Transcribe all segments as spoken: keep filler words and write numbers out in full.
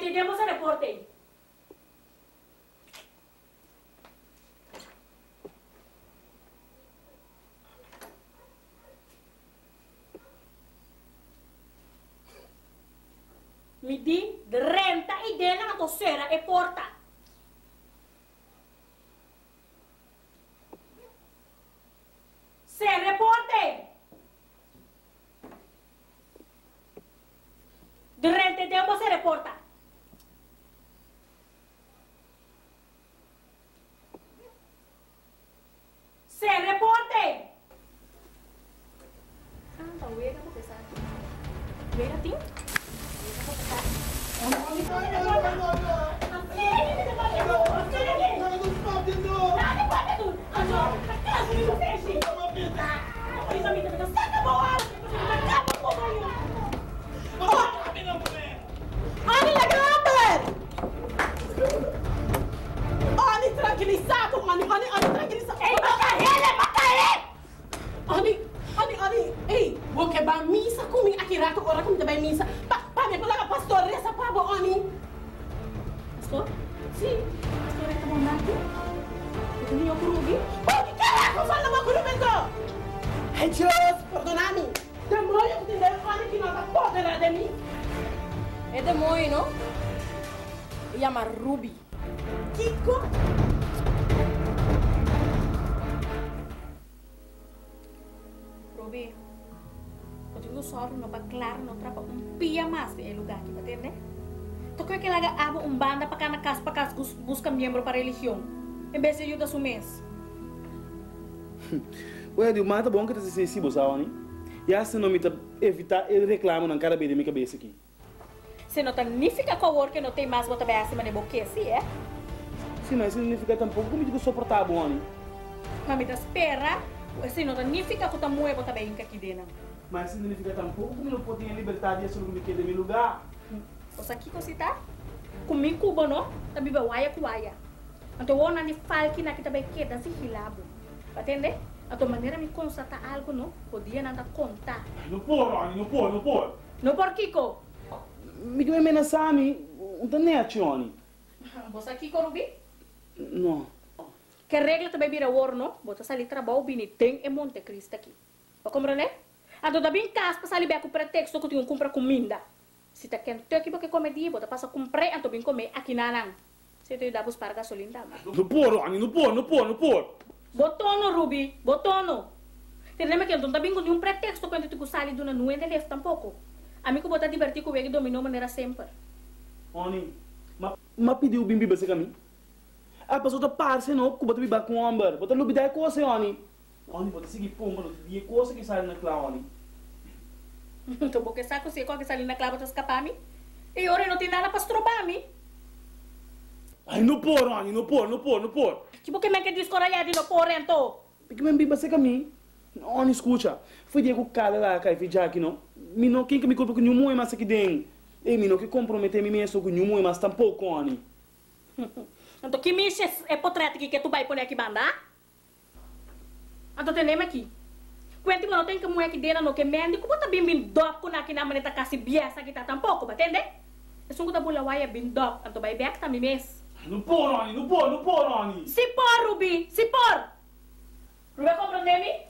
que temos a reporte. Mi di renta e dena na tosera e porta. Se reporte. De renta e dena se reporta. Se reporte. Santa, wega po kesa. Wega ting? Ani lagaban! Ani tranquilizado, Ani, Ani, Ani tranquilizado. Ei, mataele, mataele! Ani, Ani, Ani, ei, você vai missa comigo aqui rato ora como vai missa? Pa, pa me colega pastor reza pabo Ani. Pastor? Sim, pastor é como mato. Eu tenho curubi. Oh, que caraca, fala uma curubento. Hey, Deus, perdona-me. Demônio que tem Ani que não tá podendo de mim. É demônio, não? E chama Ruby. Kiko? Ruby, eu digo só não para claro, não trapa um pia mais é lugar aqui, entende? Tu quer que laga abo um banda para cada casa para casa busca membro para religião, em vez de ajuda su mês. Ué, de mata bom que tá sensível, sabe? E assim não me tá evitar ele reclama na cara bem da minha cabeça aqui. Se não significa que o work não tem mais bota bem acima de boque, sim, é? Sim, mas significa tampouco como digo suportar bom, né? Mas me dá espera, se não significa que o tamanho bota bem aqui dentro. Mas significa tampouco como não pode ter liberdade de assumir que é meu lugar. Você aqui que tá? Comigo cubo não? Também vai waia com waia. Então eu não lhe falo que naquele também queda se hilabo. Entende? A tua maneira me constatar algo não podia nada contar. Não pode, Rani, não pode, não pode. Não por Kiko? Me que me ameaçar me, não tem nem ação. Você aqui Corubi? Não. Que regra também vira ouro não? Você sair trabalho bem tem em Monte Cristo aqui. Vai compreender? Então tá bem casa para sair bem com pretexto que tu compra comida. Se tá quente aqui porque come dia, você passa comprar então bem comer aqui na não. Se tu dá para gasolina. Não pode, Rani, não pode, não pode, não pode. Botono, Ruby, botono. Te lembra que eu também com um pretexto quando tu sai de uma nuvem de leve tampouco. A mim que botar divertir com ele dominou maneira sempre. Oni, mas ma pediu bimbi base kami. A pessoa tá parse não, que botar biba com amber, botar lubi da coisa, Oni. Oni, botar seguir pomba, não dia coisa que sai na clã, Oni. Então porque saco se qual que sai na clã para escapar me? E ora não tem nada para estrobar me. Ai, não pode, Oni, não pode, não pode, não pode. Que porque me que descoralhar de no porento. Porque me biba se kami. Oni, escuta. Foi dia que o cara lá cai fijar aqui não. Mi não quem que me culpa com nenhum mais aqui dentro. E mi não que comprometer me mesmo com nenhum mais tampouco, Oni. Então que me é portreto que tu vai pôr aqui banda? Então te lembra aqui. Quando não tem que mulher aqui dentro no que mende, como tá bem bem dop com aqui na maneta casi biasa aqui tá tampouco, entende? É só que tá bula waia bem dop, então vai back tá me mes. Não pode, Oni, não pode, não pode, Oni. Se por, Ruby, se por. Ruby compreende-me?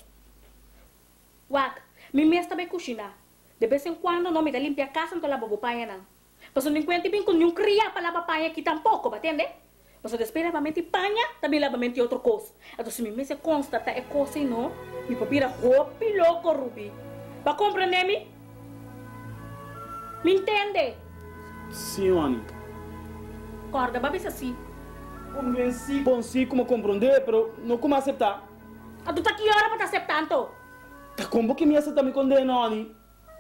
Wak, mi mes também cozinhar. De vez em quando não me dá limpar a casa, não lava a paia não. Mas não enquanto bem com nenhum cria para lavar paia aqui tampouco, entende? Mas eu espero lavamento panha, também lavamento outra coisa. Então se mi mes constata é coisa não, mi papira roupa louco, Ruby. Para compreender-me? Me entende? Sim, Oni. Corda, babis assim. Convenci, consigo como compreender, pero não como aceitar. Ah, tu tá que hora para aceitar tanto? Tá como que me aceita me condena, Oni?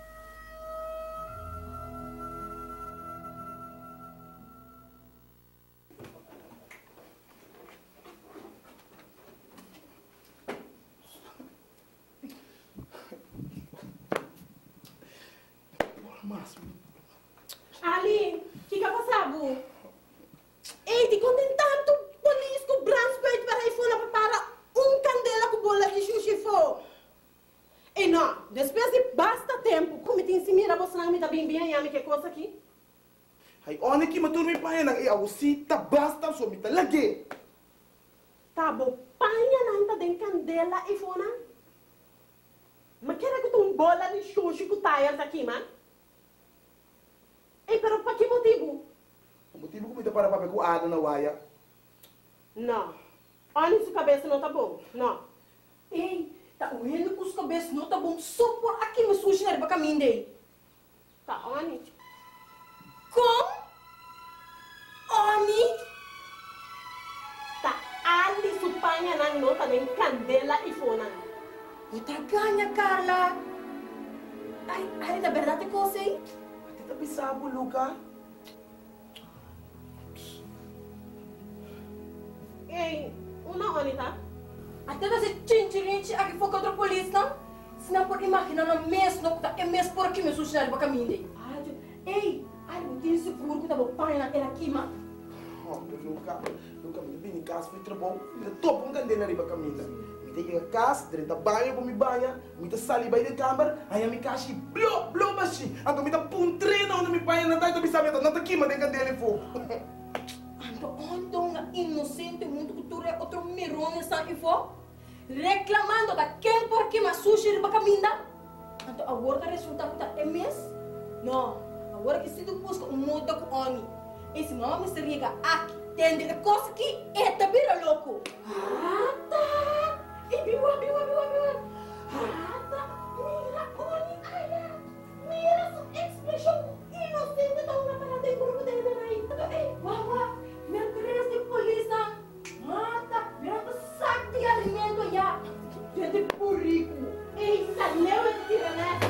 Ali, o que que passado? Ei, te contem tanto polícia com o braço peito para ir fora para um candela com bola de xuxi fo. E não, depois de basta Hai oni ki matur mi paia nang e ausita basta so mita lagi. Tabo paia nang ta den candela e fona. Ma kera que tu bola de xuxi com tires aqui, man? Ei, pero pa que motivo? O motivo que mita para papel com ada na waia. Não. Olha sua cabeça não tá bom. Não. Ei, tá olhando com os cabeças, não tá bom. Só por aqui me sushi na riba caminho daí. Tá, Oni. Como? Oni? Tá, ali supanha nang nota den candela e fona. Puta ganha, Carla. Ai, ai, da verdade que eu sei. Tita bisabo, Luca. Ei, uma Oni, tá? Até você chinchirinchi aqui foi contra a polícia. Se não pode imaginar na mês, não tá é mês por aqui me sushi na riba caminho daí. Ei, ai, não tenho seguro que tá bom pai na ela aqui, mano. Oh, Luca, Luca, me vim em casa, fui trabalho, me topo um candela riba caminha. Me tem em casa, dentro da banha, vou me banha, me tá saliba aí de câmara, aí a me caixa blô, blô, baixi. Então me tá puntrena onde me banha, não tá, então me sabe, não tá aqui, mas tem candela e fogo. Ando, ando, nga inocente, muito cultura, outro mirão nessa info. Reclamando da quem por aqui mas sushi riba caminho. Ando, agora tá resultado tá é mês? Não, agora que se tu busca um muda com oni. Esse nome se riga aqui, tende a coisa que é tabira louco. Ah, tá. E biwa, biwa, biwa, biwa. Ah, tá. Mira, Oni, olha. Mira sua expressão inocente da uma parada em grupo dele aí. Ei, Wawa, me crees de polícia. Mata, me dá saco de alimento já. gente purico. Ei, saleu e tira, né?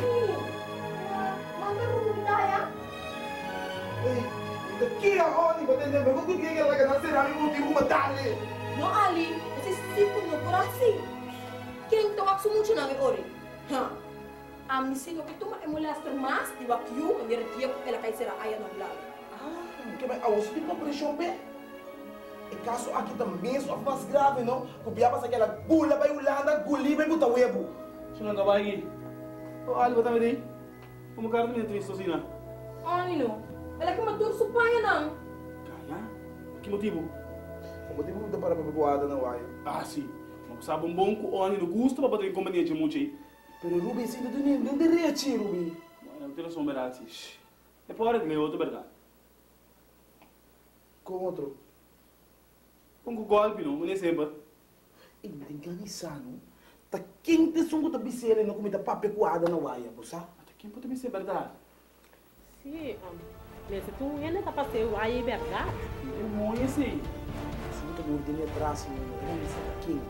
Manda rumidaya. Ei, me tá aqui a Oni, vou entender, mas vou que que ela quer nascer ali, o motivo matá-le. No Ali, esse tipo não por assim. Quem toma que muito na minha hora? Ha. A mim se não que toma é molestar mais de wakyu, a minha tia ela cai será aí no lado. Ah, que vai, a você tem pressão bem? E caso aqui também só mais grave, não? Que biaba aquela gula vai Holanda, guli vai botar webo. Sino ka ba lagi? O ali ba tayo di? Kumakaroon din ito yung sosina. Ani no. Ela que matur supaya nang. Kaya? Que motivo? O motivo que para papaguada na waia. Ah, sim. Magsabong bom ko o ano gusto pa ba ito yung kompanija de Muchi? Pero Ruby, sinto do ninho, não direito, Ruby. Não tem noção verdade. É por que eu tô verdade. Com outro. Com o golpe, não? Não é sempre. E me enganisano. Tá quente som que tá bisele não comida papecoada na waia, bossa? Até quem pode me ser verdade? Sim, mas tu ainda tá passando aí, verdade? Eu não sei. Sinto que eu tenho atrás, não é isso aqui.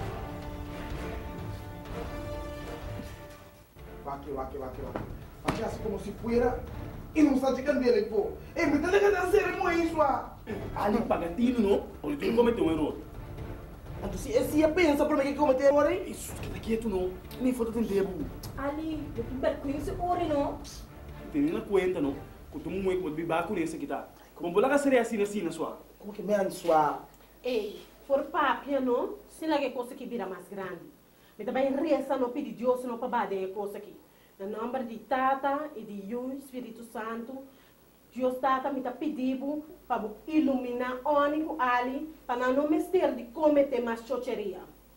Aqui, aqui, aqui, aqui. Aqui assim como se fuera e não está de candela, pô. E me tá ligando a ser muito isso, ah. Ali pagatino, não? Ou tu cometeu um erro. Então se esse ia pensa para mim que cometeu erro, hein? Isso, que tá quieto, não. Nem foto tem tempo. Ali, eu que percunho se ori no. Tem na conta, não? Quando um moe pode bibar com esse aqui, tá? Como bola que seria assim, assim, na sua? Como que me ansua? Ei, por papia, não? Se lá que coisa que vira mais grande. Me também reza não pedir Deus não para bater a coisa aqui. No nome de Tata e de o Espírito Santo, Deus Tata me tá pedindo para iluminar o ônibus ali para não mestre de cometer mais chocheria.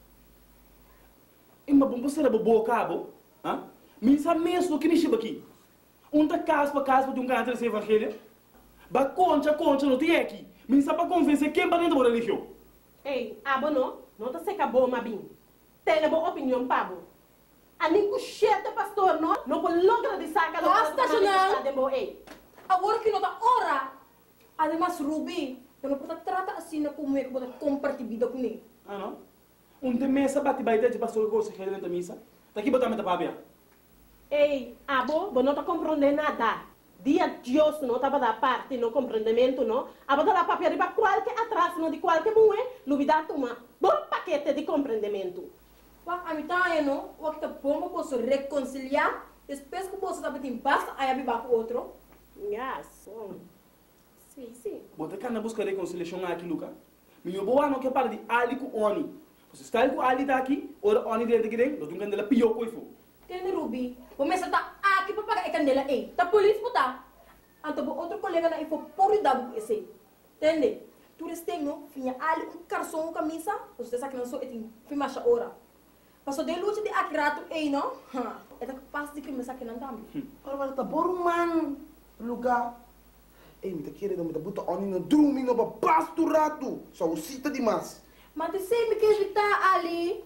E mas bom, você era bobo cabo? Hã? Me sabe mesmo que me chama aqui? Um tá casa para casa de um cara desse evangelho? Ba concha, concha, não tem aqui. Me sabe para convencer quem para dentro da religião? Ei, abo não? Não tá seca boa, mabim. Tem boa opinião, pabo. A nem cucheta, pastor, não? Não pode logra de saca do Basta, Janel! Ei, Agora que não tá hora. Además, Ruby, eu não posso tratar assim na como é que pode compartilhar vida com ele. Ah, não? Um tem mesa bate baita de pastor que você quer dentro da missa? Tá aqui botar meta papia. ei, abo, você não tá compreendendo nada. Dia Deus não tá para dar parte no compreendimento, não? Abo tá lá papel para qualquer atraso, não de qualquer mulher, lubida toma bom paquete de compreendimento. Wak, a mitad, no? Wak, que pomos posso reconciliar. Después que posso saber em paz, aí a biba com outro. Yes. Sim, sim. Bota cá na busca de reconciliação aqui, Luca. Meu boa não quer para de ali com oni. Você está com ali daqui, ora oni dentro aqui dentro, não tem candela pior que foi. Tem Ruby. Começa tá aqui para pagar a candela, ei. Tá polícia, tá? Anto bo outro colega na ifo por dabu esse. Entende? Tu restenho, finha ali um carção camisa, você sabe que não sou etin, fim macha ora. Passou de lute de akirato ei no? Ha, é da capaz de crime sabe que não tambi. Ora, mas tá bom, man. Lugar. Ei, me tá querendo, me tá buta oni no drum, no ba pasturato. Só o cita demais. Mas tu sempre que ele tá ali.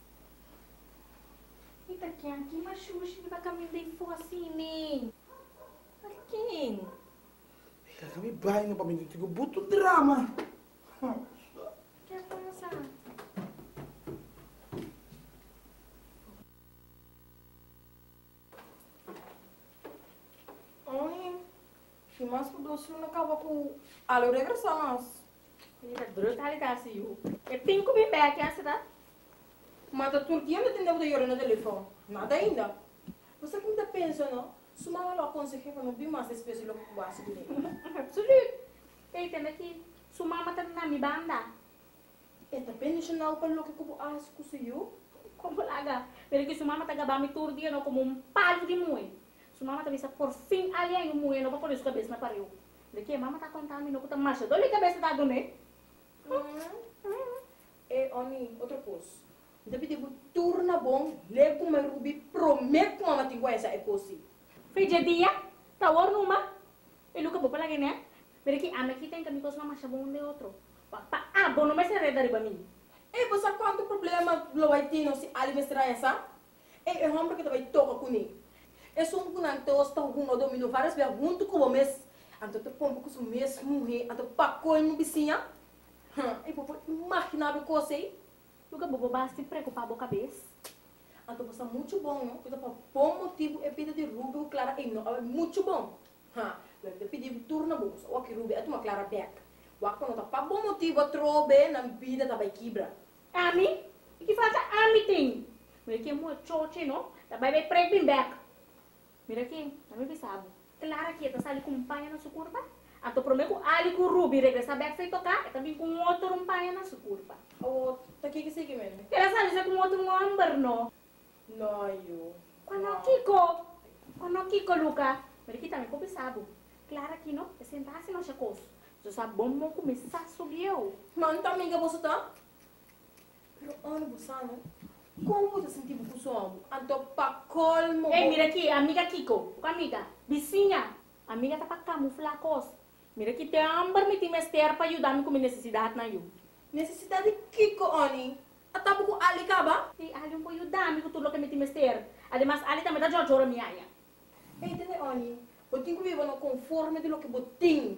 Ita que aqui machuxa vai caminhar daí for assim, né? Quem? Ei, kami bahay no pa, me tigo buto drama. Que passa? Ai, que mais que doce não acaba com a leu regressamos. Ita duro tá ali tá assim, é pinco bem bem aqui essa tá? Mas a Turquia não tem nada de no telefone. Nada ainda. Você que ainda pensa, não? Suma lo aconselho para não vir mais espécie de quase de Absoluut. Ei, tem aqui, sua mama tá na minha banda. É também nacional para lo que como as conseguiu. Como laga? Pero que sua mama tá gabando todo dia não como um palo de mui. Sua mama tá bisa por fim ali aí um mui não para pôr sua cabeça na pariu. Daqui a mama tá contando não tá marcha. Dole cabeça tá done. É, oni, outra coisa. Deve ter turna bom, lego uma rubi, prometo que mama tem essa é coisa. Fez dia, tawar numa. E luka bopa lagi né? Pero que ame que tem que me coisa marcha bom de outro. Pa, ah, bom não vai ser reda riba mim. É, você quanto problema lo vai ter não se ali vai ser essa? É, é homem que vai tocar com ele. É só um não tosta com o domínio várias vezes junto com o mês. Anto te pompo com o mês morrer, anto pacou em bicinha. E por imaginar o que você Luka bobo basti preocupar a cabeça. Então, você é muito bom, não? Porque por bom motivo, é pedido de Rubio Clara e não, é muito bom. Ha, eu te pedi de turno bom, o que Rubio é uma Clara Beck. O que não tá por bom motivo, trobe na vida da vai quebra. Ami? E que falta ami tem? Mira que é muito choche, não? Da vai vai preg bem back. Mira aqui, não me sabe. Clara que tá sali com panha na sua curva. Ato prometo ali com Ruby regressa back feito cá, e também com outro um panha na sua curva. O, tá aqui que segue mesmo? Ela sali com outro um amber, não? Não, eu. Quando Kiko, quando Kiko Luca, mas aqui também como sabe, claro que não, é sentar-se no chacos, já sabe bom não começar a subir eu. Mas também que você tá? Pero ano você não? Como você sentiu com o som? Então, para colmo. Ei, mira aqui, amiga Kiko, o amiga, vizinha, amiga tá para camuflar cos. Mira aqui, tem amber me tem mester para ajudar-me com minha necessidade na eu. Necessidade de Kiko, Oni? Atabo com Ali Kaba? E ali um pouco ajudar-me com tudo que me tem mester. Además, ali também dá jojora minha aí. Entende, Oni? Eu tenho que viver no conforme de lo que eu tenho.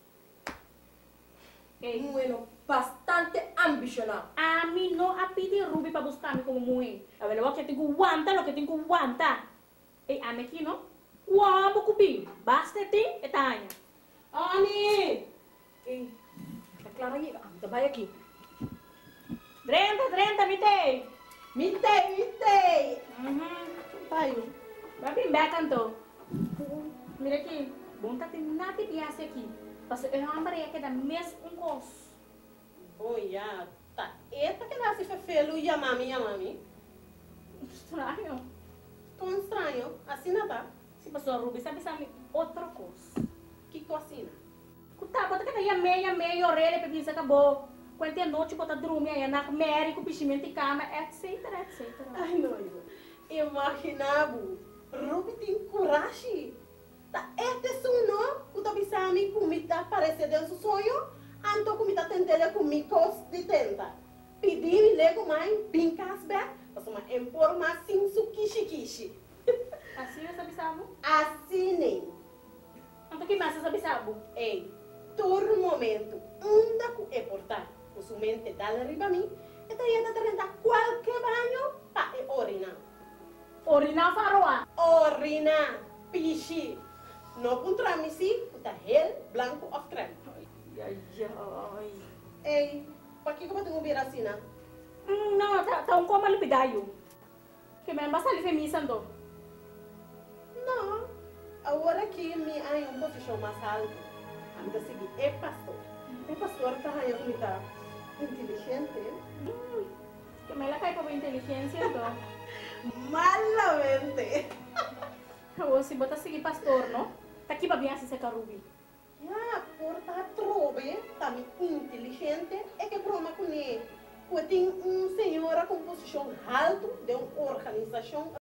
Ei, Bueno, bastante ambicionado. a mim não a pedir Ruby para buscar-me como mãe. A ver, o que tenho que aguentar, o que tenho que aguentar. Ei, a mim aqui não? Uau, cupim. Basta tem, é tanha. Oni! Ei, tá claro aí? Ah, tá vai aqui. Drenta, drenta, mitei. Mitei, mitei! Uhum. Tayo. Vai bem back, canto. Mira aqui. Bom, tá tem nada de biase aqui. Parce eu não ambarei aqui da mesma um cos. Bom, já. Tá. Eita que nasce fefelo e a mami, a mami. Estranho. Tão estranho. Assina tá. Se passou Ruby, sabe, sabe, outra coisa. Que tu assina? Kuta, bota que tá aí meia, meia, orelha, pepinha, acabou. Quando é noite, bota dormir aí, na médico, pichimento de cama, etc, etcétera. Ai, não, eu. Imaginava. Ruby tem coragem. Tá, este sono, o tabisami comida aparece dentro do sonho, anto comida tentele comigo de tenta. Pedi-me lego mãe, bincas back, mas uma informação su kishi kishi. Assim você sabe, sabe? Assim nem. Então que mais você sabe, sabe? Ei, todo momento, anda com é portar, o sua mente dá la riba a mim, e daí anda a qualquer banho para orinar. Orinar faroa. Orina, pichi. No contra mim sim, está gel, branco ou creme. Ai, ai. Ei, para que eu tenho que vir assim, né? Hum, não, tá, tá um coma lipidaio. Que me basta ali feminizando. Não, agora que me há em uma posição mais alta, a minha seguir é pastor. É pastor está aí comida inteligente. Hum, que me la cai para inteligência, então. Malamente. Ou se bota seguir pastor, não? Tá aqui para bem assim seca Ruby. Ah, por tá trobe, tá inteligente, é que broma com ele. Eu tenho um senhora com posição alta de uma organização